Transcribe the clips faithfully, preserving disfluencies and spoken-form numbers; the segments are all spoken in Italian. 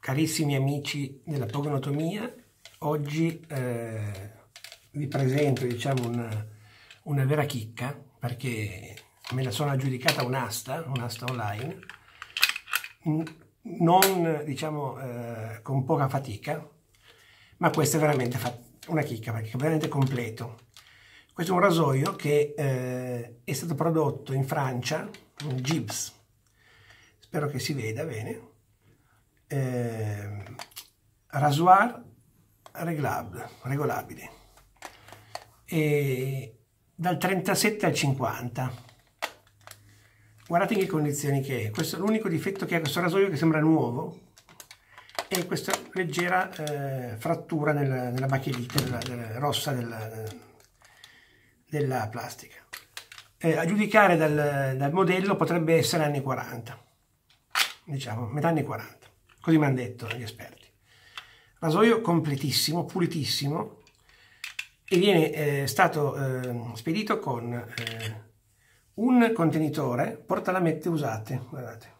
Carissimi amici della pogonotomia, oggi eh, vi presento diciamo una, una vera chicca, perché me la sono aggiudicata un'asta, un'asta online, non diciamo eh, con poca fatica, ma questa è veramente una chicca perché è veramente completo. Questo è un rasoio che eh, è stato prodotto in Francia, un Gibbs, spero che si veda bene. Eh, rasoir reglable, regolabile, e dal trentasette al cinquanta. Guardate in che condizioni che è. Questo, l'unico difetto che ha questo rasoio, che sembra nuovo, è questa leggera eh, frattura nella, nella bakelite della, della, rossa della, della plastica. Eh, a giudicare dal, dal modello potrebbe essere anni quaranta, diciamo metà anni quaranta. Così mi hanno detto gli esperti. Rasoio completissimo, pulitissimo, e viene eh, stato eh, spedito con eh, un contenitore portalamette usate. Guardate,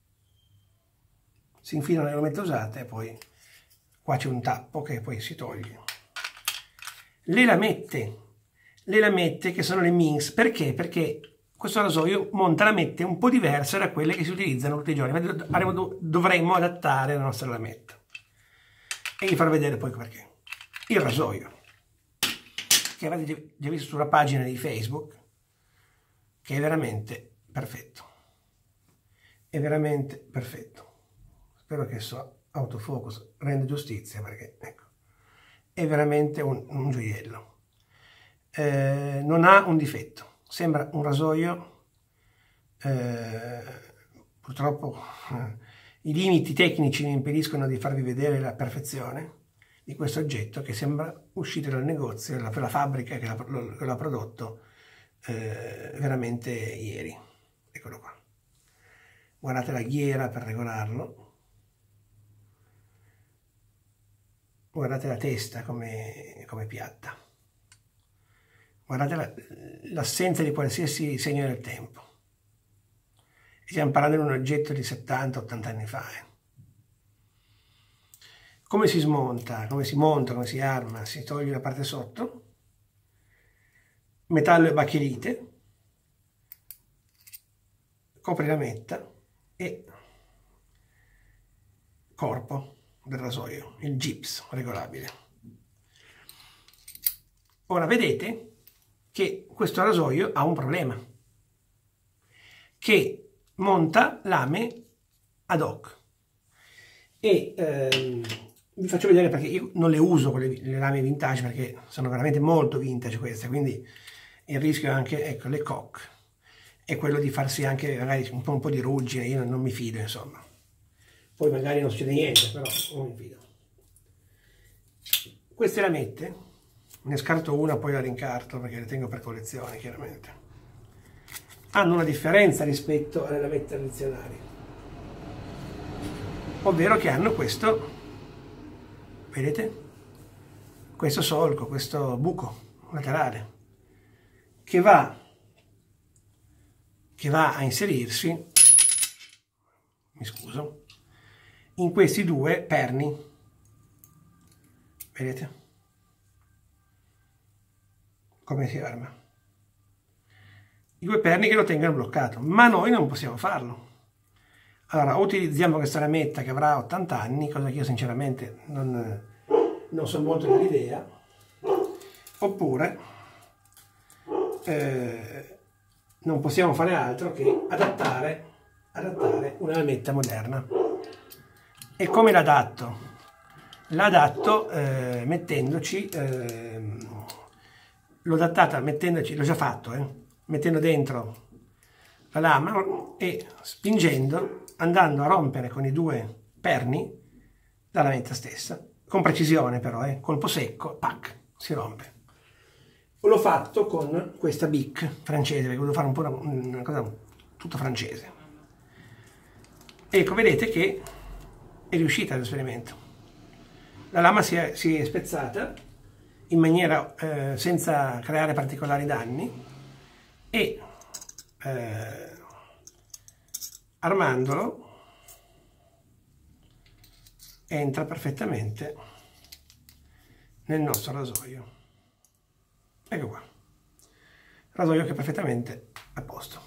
si infilano le lamette usate e poi qua c'è un tappo che poi si toglie. Le lamette, le lamette che sono le Minx, perché? Perché questo rasoio monta lamette un po' diverse da quelle che si utilizzano tutti i giorni. Dovremmo adattare la nostra lametta. E vi farò vedere poi perché. Il rasoio, che avete già visto sulla pagina di Facebook, che è veramente perfetto. È veramente perfetto. Spero che so autofocus renda giustizia, perché ecco, è veramente un, un gioiello. Eh, non ha un difetto. Sembra un rasoio, eh, purtroppo eh, i limiti tecnici mi impediscono di farvi vedere la perfezione di questo oggetto che sembra uscito dal negozio, dalla fabbrica che l'ha prodotto eh, veramente ieri. Eccolo qua. Guardate la ghiera per regolarlo. Guardate la testa come, come piatta. Guardate l'assenza di qualsiasi segno del tempo. Stiamo parlando di un oggetto di settanta ottanta anni fa. Eh. Come si smonta, come si monta, come si arma? Si toglie la parte sotto, metallo e bakelite, copri la lametta e corpo del rasoio, il Gibbs regolabile. Ora vedete che questo rasoio ha un problema, che monta lame ad hoc, e ehm, vi faccio vedere perché io non le uso quelle, le lame vintage, perché sono veramente molto vintage queste, quindi il rischio è anche, ecco, le coque, è quello di farsi anche magari un po', un po' di ruggine. Io non, non mi fido, insomma. Poi magari non succede niente, però non mi fido. Queste lamette ne scarto una, poi la rincarto perché le tengo per collezione, chiaramente. Hanno una differenza rispetto alle lamette tradizionali, ovvero che hanno questo, vedete? Questo solco, questo buco laterale che va, che va a inserirsi, mi scuso, in questi due perni, vedete? Come si arma? I due perni che lo tengono bloccato, ma noi non possiamo farlo. Allora, o utilizziamo questa lametta che avrà ottanta anni, cosa che io sinceramente non, non so molto dell'idea, oppure eh, non possiamo fare altro che adattare, adattare una lametta moderna. E come l'adatto? L'adatto eh, mettendoci... Eh, l'ho adattata mettendoci, l'ho già fatto, eh, mettendo dentro la lama e spingendo, andando a rompere con i due perni la lametta stessa, con precisione però, eh, colpo secco, pac, si rompe. L'ho fatto con questa Bic francese, perché volevo fare un po' una, una cosa tutto francese. Ecco, vedete che è riuscita l'esperimento. La lama si è, si è spezzata in maniera eh, senza creare particolari danni, e eh, armandolo entra perfettamente nel nostro rasoio. Ecco qua, rasoio che è perfettamente a posto.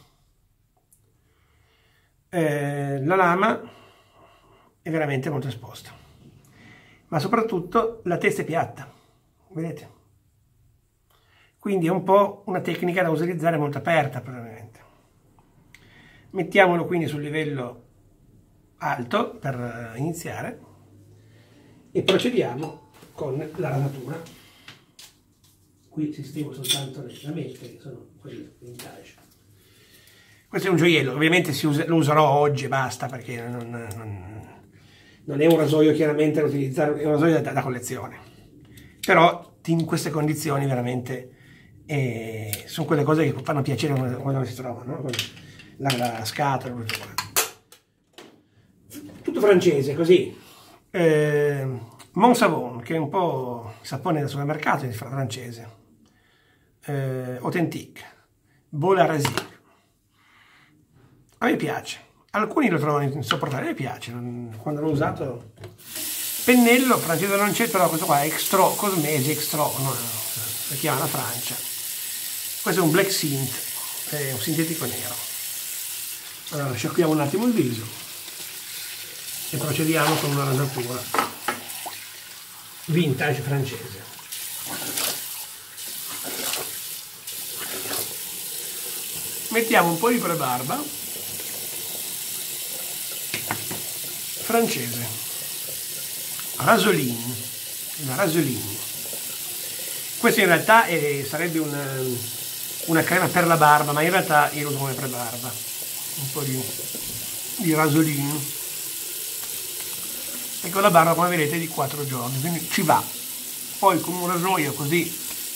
Eh, la lama è veramente molto esposta, ma soprattutto la testa è piatta, vedete? Quindi è un po' una tecnica da utilizzare molto aperta probabilmente. Mettiamolo quindi sul livello alto per iniziare e procediamo con la rasatura. Qui sistemo soltanto le lamette che sono quelle vintage. Questo è un gioiello, ovviamente si usa, lo userò oggi e basta, perché non, non, non è un rasoio chiaramente da utilizzare, è un rasoio da, da collezione. Però in queste condizioni veramente eh, sono quelle cose che fanno piacere quando, quando si trovano, no? la, la scatola, tutto qua. Tutto francese, così. Eh, Monsavon, che è un po' sapone del supermercato, è francese. Eh, Authentique, Bola Rasik. A me piace, alcuni lo trovano insopportabile, a me piace, quando l'ho usato. Pennello francese non c'è, però questo qua è Extra Cosmesi, Extra, no, si chiama la Francia. Questo è un Black Synth, è un sintetico nero. Allora sciacquiamo un attimo il viso e procediamo con una rasatura vintage francese. Mettiamo un po' di prebarba francese, rasoline, una rasoline. Questo in realtà è, sarebbe una, una crema per la barba, ma in realtà io lo uso come prebarba. Un po' di, di rasoline. E con la barba, come vedete, di quattro giorni, quindi ci va. Poi con un rasoio così,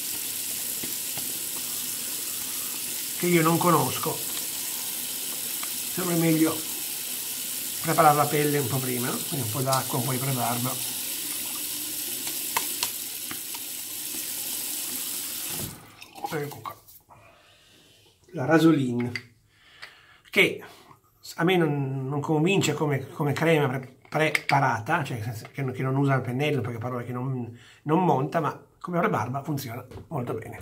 che io non conosco, sembra meglio preparare la pelle un po' prima, quindi un po' d'acqua, un po' di prebarba. Ecco qua. La rasoline, che a me non, non convince come, come crema pre preparata, cioè che, che non usa il pennello, perché parole che non, non monta, ma come prebarba funziona molto bene.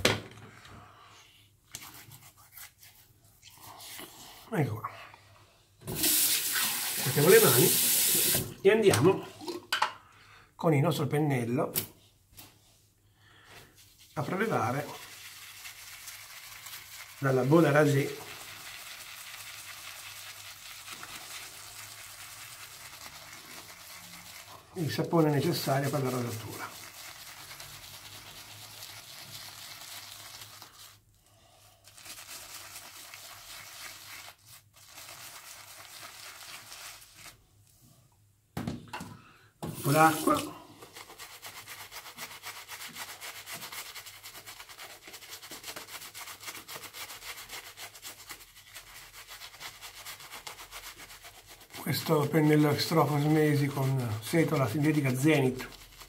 Ecco qua. Mettiamo le mani e andiamo con il nostro pennello a prelevare dalla Bola Rasé il sapone necessario per la rasatura. Un po' d'acqua. Questo pennello Extra Cosmesi con setola sintetica Zenith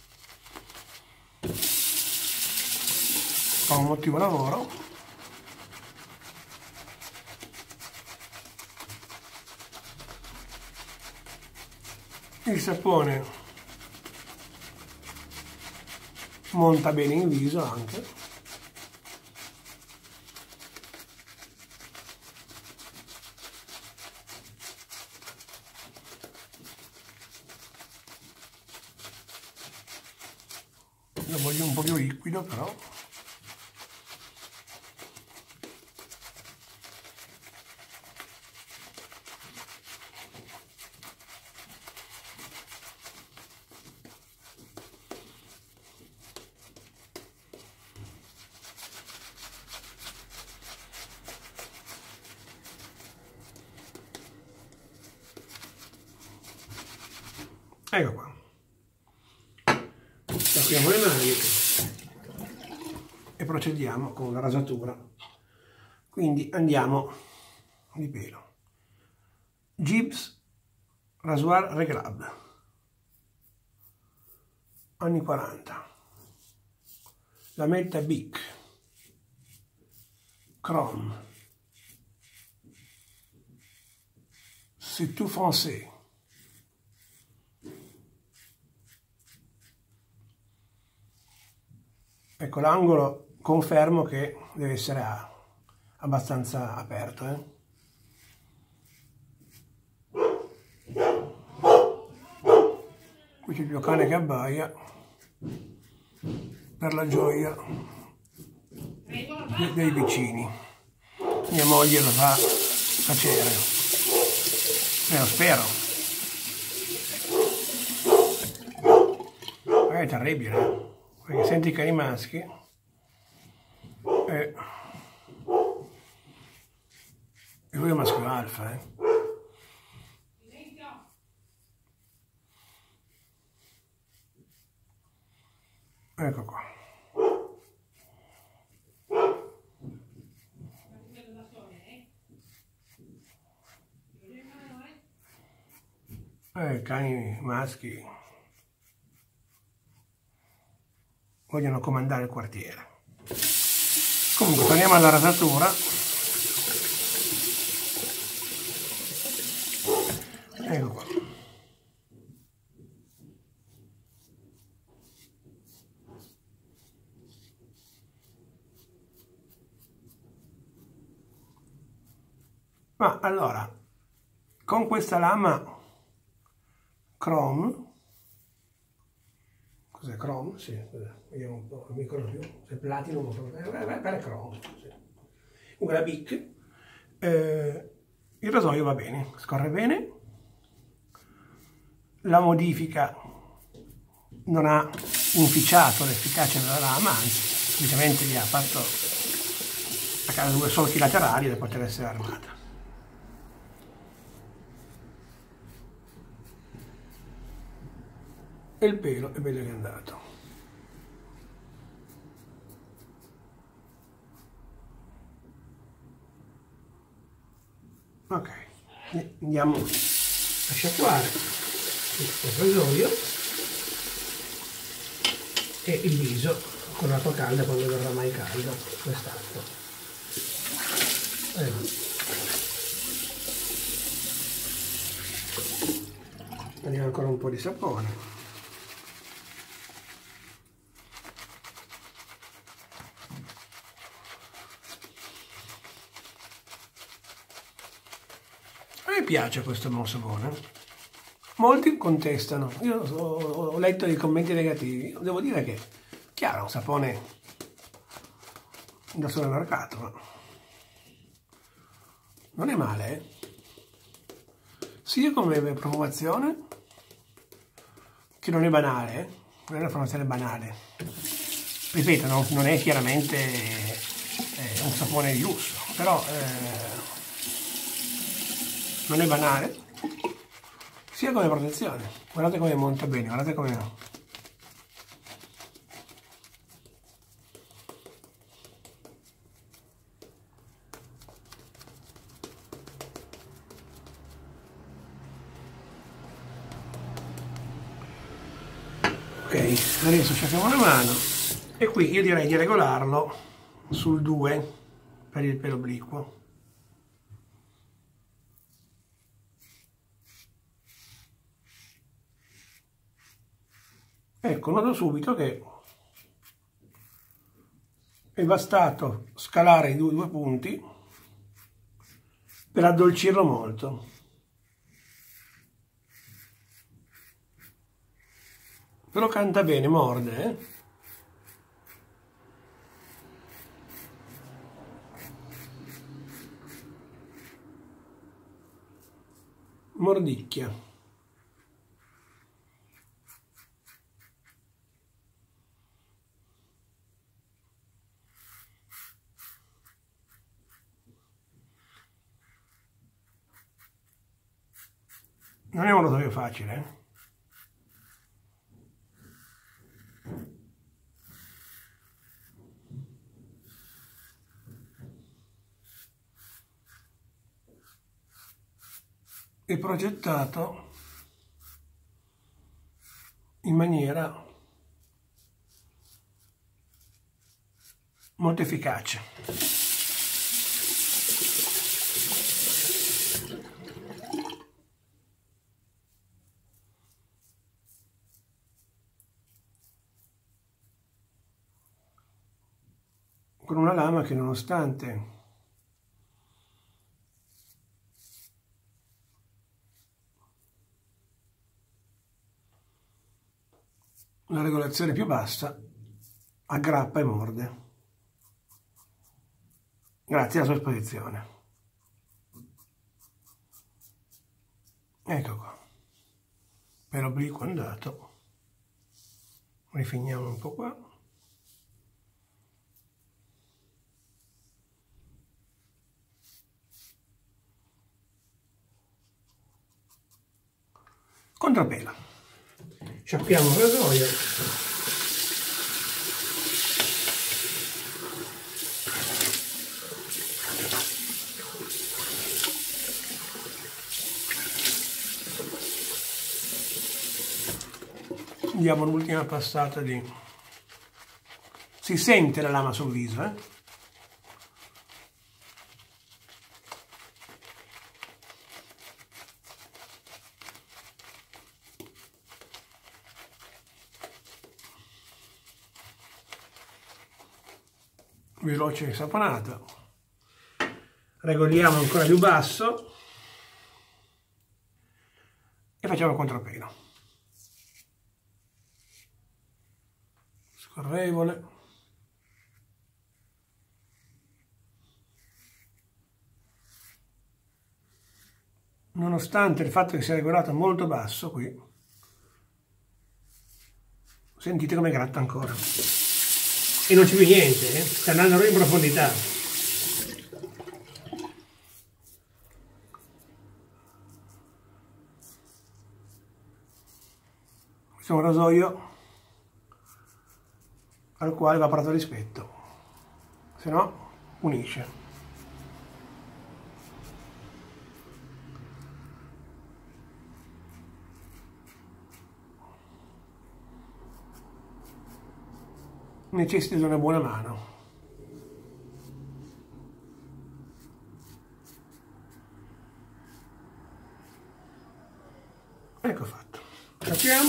fa un ottimo lavoro. Il sapone monta bene in viso anche. Lo voglio un po' più liquido però. Ecco qua. Sciacquiamo le mani e procediamo con la rasatura. Quindi andiamo di pelo. Gibbs Rasoir Reglable, anni quaranta. Lametta Bic, Chrome, C'est tout français. Ecco, l'angolo confermo che deve essere a, abbastanza aperto, eh. Qui c'è il mio cane che abbaia per la gioia de dei vicini. Mia moglie lo fa tacere, eh, spero. È terribile, perché senti i cani maschi e, e lui è maschio alfa, eh. Ecco qua. Eh, cani maschi vogliono comandare il quartiere. Comunque torniamo alla rasatura. Ecco qua. Ma allora, con questa lama Chrome, cos'è Chrome? Sì, vediamo un po', non mi ricordo più, se Platinum o per Chrome, sì. Una Bic, eh, il rasoio va bene, scorre bene, la modifica non ha inficiato l'efficacia della lama, anzi, semplicemente gli ha fatto a casa due solchi laterali da poter essere armata. E il pelo è bello che è andato. Ok, andiamo a sciacquare il rasoio e il viso con l'acqua calda quando verrà mai caldo quest'acqua. Prendiamo ancora un po' di sapone. A me piace questo monsovone. Molti contestano. Io ho letto dei commenti negativi. Devo dire che, chiaro, è un sapone da supermercato, ma non è male, eh? Sia come profumazione, che non è banale, eh? Non è una profumazione banale. Ripeto, non, non è chiaramente eh, un sapone di lusso, però eh, non è banale, sia come protezione. Guardate come monta bene, guardate come... Ok, adesso sciacquiamo la mano e qui io direi di regolarlo sul due per il pelo obliquo. Ecco, noto subito che è bastato scalare i due, due punti per addolcirlo molto. Però canta bene, morde, eh? Mordicchia. Non è un rosario facile, eh? È progettato in maniera molto efficace. con una lama che nonostante la regolazione più bassa aggrappa e morde grazie alla sua esposizione. Ecco qua, per l'obliquo andato, rifiniamo un po' qua. Contrapela, sciacquiamo il rasoio. Diamo l'ultima passata di... si sente la lama sul viso, eh? Veloce e saponata. Regoliamo ancora più basso e facciamo il contrapelo. Scorrevole. Nonostante il fatto che sia regolato molto basso qui, sentite come gratta ancora. E non c'è più niente, eh? Sta andando in profondità. Questo è un rasoio al quale va parlato rispetto, se no unisce. Necessita di una buona mano. Ecco fatto. Capiamo.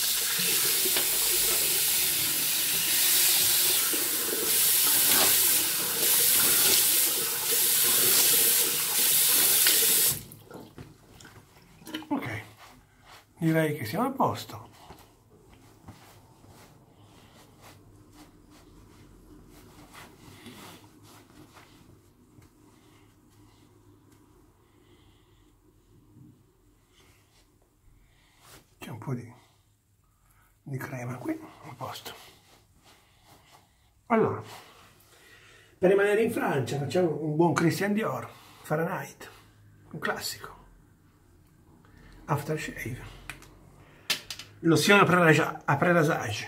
Ok, direi che siamo a posto. C'è un po' di, di crema qui, a posto. Allora, per rimanere in Francia facciamo un buon Christian Dior, Fahrenheit, un classico. Aftershave. Lozione après rasage.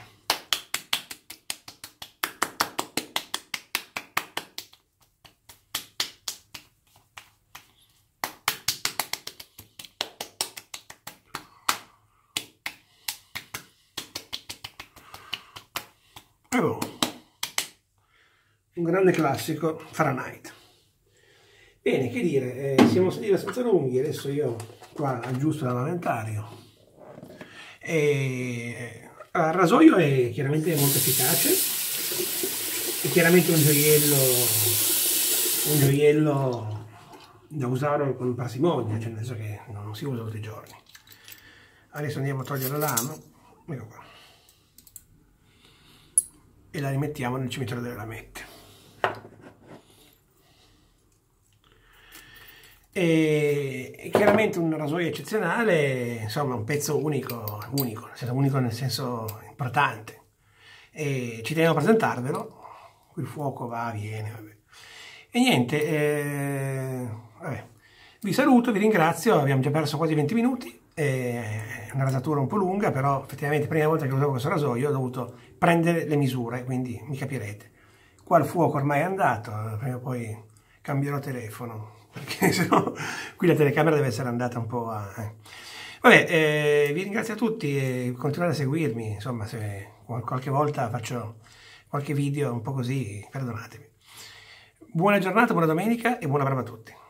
Oh, un grande classico, Fahrenheit. Bene, che dire, eh, siamo stati abbastanza lunghi, adesso io qua aggiusto l'armamentario. E, il rasoio è chiaramente molto efficace, è chiaramente un gioiello, un gioiello da usare con parsimonia, cioè nel senso che non si usa tutti i giorni. Adesso andiamo a togliere la lama, ecco qua, e la rimettiamo nel cimitero delle lamette. E chiaramente un rasoio eccezionale, insomma un pezzo unico, unico, nel senso, unico nel senso importante. E ci tenevo a presentarvelo, qui il fuoco va, viene, vabbè. E niente, eh, vabbè. Vi saluto, vi ringrazio, abbiamo già perso quasi venti minuti, è una rasatura un po' lunga, però effettivamente la prima volta che usavo questo rasoio ho dovuto prendere le misure, quindi mi capirete. Qua il fuoco ormai è andato, prima o poi cambierò telefono, perché sennò qui la telecamera deve essere andata un po' a... Eh. Vabbè, eh, vi ringrazio a tutti e continuate a seguirmi, insomma, se qualche volta faccio qualche video un po' così, perdonatemi. Buona giornata, buona domenica e buona brava a tutti.